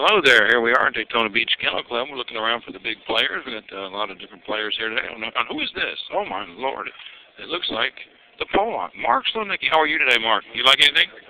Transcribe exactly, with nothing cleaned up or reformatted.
Hello there. Here we are at Daytona Beach Kennel Club. We're looking around for the big players. We've got uh, a lot of different players here today. I don't know. Who is this? Oh, my Lord. It looks like the Pollock. Mark Slonicki. How are you today, Mark? You like anything?